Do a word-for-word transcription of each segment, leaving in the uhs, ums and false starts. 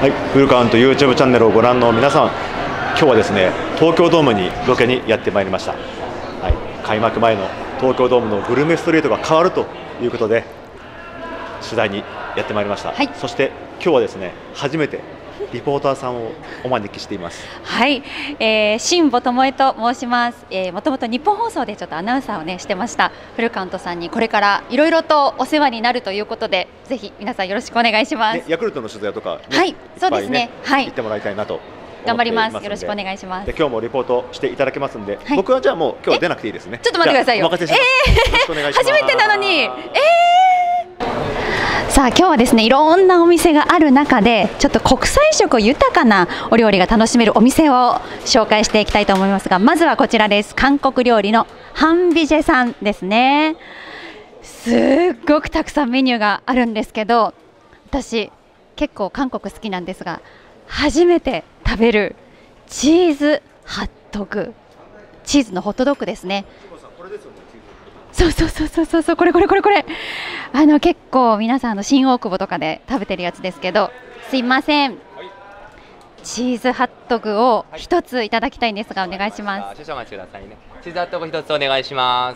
はい、フルカウント ユーチューブ チャンネルをご覧の皆さん、今日はですね、東京ドームにロケにやってまいりました。はい、開幕前の東京ドームのグルメストリートが変わるということで、取材にやってまいりました。はい、そして今日はですね、初めてリポーターさんをお招きしています。 はい、えー、新保智恵と申します。えー、もともと日本放送でちょっとアナウンサーをねしてましたフルカウントさんにこれからいろいろとお世話になるということで、ぜひ皆さんよろしくお願いします。ね、 ヤクルトの取材とか、ね、 はい、そうですね。はい、 行ってもらいたいなと。 頑張ります。よろしくお願いします。 で、今日もリポートしていただけますんで、はい、僕はじゃあもう今日出なくていいですね。 ちょっと待ってくださいよ。 お任せします。よろしくお願いします。 初めてなのに。えー、さあ今日はですね、いろんなお店がある中でちょっと国際色豊かなお料理が楽しめるお店を紹介していきたいと思いますが、まずはこちらです。韓国料理のハンビジェさんですね。すっごくたくさんメニューがあるんですけど、私結構韓国好きなんですが、初めて食べるチーズハットグ、チーズのホットドッグですね。そうそうそうそうそう、これこれこれこれ、あの結構皆さんの新大久保とかで食べてるやつですけど、すいません、はい、チーズハットグを一ついただきたいんですが、お願いします。 少々お待ちくださいね。チーズハットグ一つお願いします。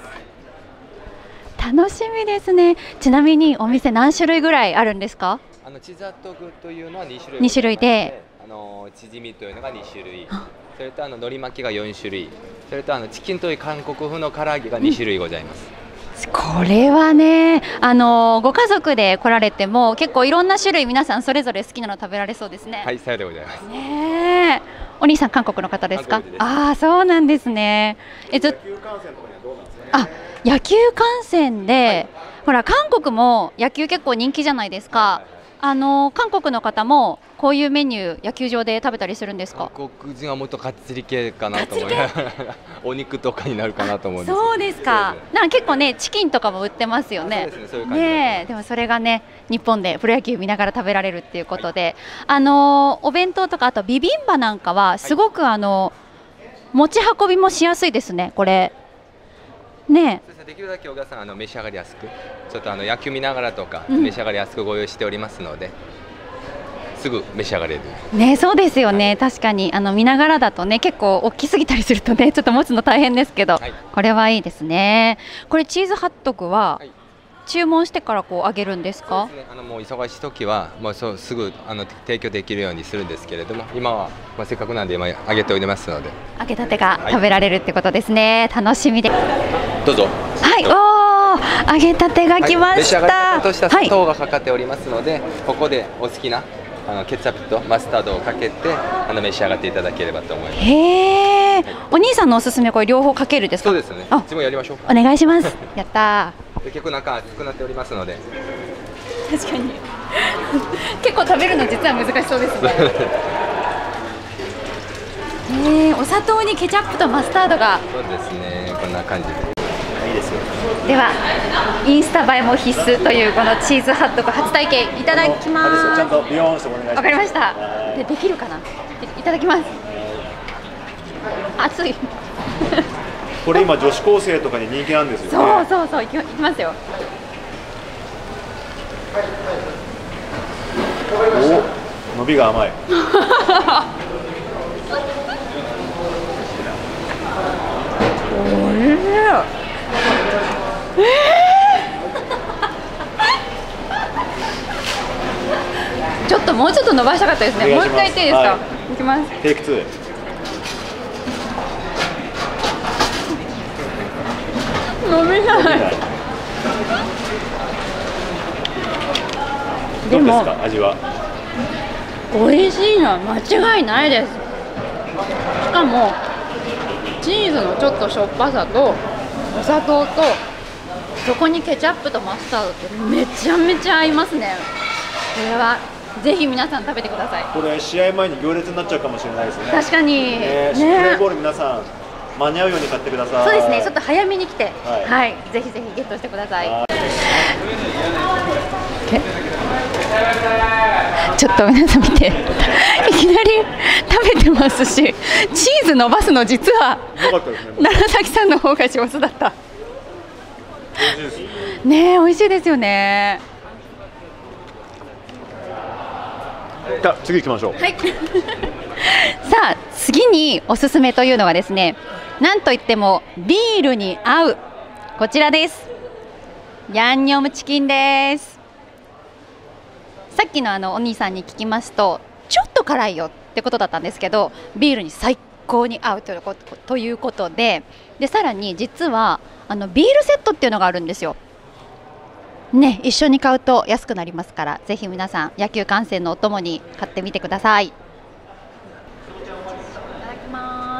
楽しみですね。ちなみにお店何種類ぐらいあるんですか？ あのチーズハットグというのはに種類。 に種類で、 あのチヂミというのがに種類、それとあの海苔巻きがよん種類、それとあのチキンという韓国風の唐揚げがに種類ございます。 うん、これはね、あのご家族で来られても結構いろんな種類皆さんそれぞれ好きなの食べられそうですね。 はい、さようでございます。 ねえ、お兄さん韓国の方ですか？ああ、そうなんですね。え、ず、あ、野球観戦で、はい、ほら韓国も野球結構人気じゃないですか。はいはい、あの韓国の方もこういうメニュー野球場で食べたりするんですか？ 韓国人はもっとかっつり系かなと思います。お肉とかになるかなと思うんです。 そうですか。なんか結構ね、チキンとかも売ってますよね。 そうですね、そういう感じね。でもそれがね、日本でプロ野球見ながら食べられるっていうことで、はい、あのお弁当とかあとビビンバなんかはすごく、はい、あの持ち運びもしやすいですね、これ。ね。 できるだけお客さんあの召し上がりやすく、ちょっとあの野球見ながらとか、うん、召し上がりやすくご用意しておりますので、すぐ召し上がれる。ね、そうですよね。確かにあの見ながらだとね、結構大きすぎたりするとね、ちょっと持つの大変ですけど、はい、これはいいですね。これチーズハットグは、はい、注文してからこう揚げるんですか？そうですね、あのもう忙しい時はもうそうすぐあの提供できるようにするんですけれども、今はまあせっかくなんで今揚げておりますので、揚げたてが食べられるってことですね。はい、楽しみで。どうぞ。はい、おー、揚げたてが来ました。はい、召し上がり方とした砂糖がかかっておりますので、はい、ここでお好きなあのケチャップとマスタードをかけてあの召し上がっていただければと思います。へー、はい、お兄さんのおすすめこれ両方かけるですか？そうですね。あ、自分やりましょう。お願いします。やったー。で結構中熱くなっておりますので。確かに結構食べるの実は難しそうですね。えー、お砂糖にケチャップとマスタードが。そうですね、こんな感じでいいですよ。ではインスタ映えも必須というこのチーズハットグ初体験いただきます。ちゃんとビヨーンしてお願いします。わかりました。で、できるかな。いただきます。熱い。これ今女子高生とかに人気なんですよね。そうそうそう、いきますよ。お、伸びが甘い。おいしい。えー、ちょっともうちょっと伸ばしたかったですね。もう一回いっていいですか？はい、いきます。テイクツー。伸びない。でも味は美味しいのは間違いないです。しかもチーズのちょっとしょっぱさとお砂糖とそこにケチャップとマスタードってめちゃめちゃ合いますね。これはぜひ皆さん食べてください。これ試合前に行列になっちゃうかもしれないですね。確かに、ね、プレーボール皆さん間に合うように買ってください。そうですね、ちょっと早めに来て、はい、はい、ぜひぜひゲットしてください。ちょっと皆さん見て、いきなり食べてますし、チーズ伸ばすの実は楢崎さんの方が上手だった。ねえ、美味しいですよね。 じゃあ次行きましょう。 はいさあ次におすすめというのがですね、なんといってもビールに合うこちらです。ヤンニョムチキンです。さっきのあのお兄さんに聞きますと、ちょっと辛いよってことだったんですけど、ビールに最高に合うということということで、でさらに実はあのビールセットっていうのがあるんですよ。ね、一緒に買うと安くなりますから、ぜひ皆さん野球観戦のお供に買ってみてください。いただきます。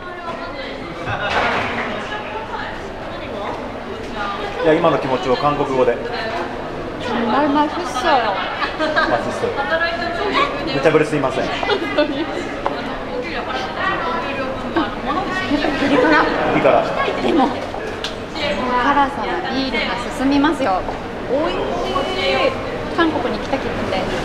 いや今の気持ちを韓国語で。 ママフッソよ。 マススト。無茶ぶりすみません。 ピリ辛。 ピリ辛。 でも辛さはビールが進みますよ。おいしい。韓国に来た気分で。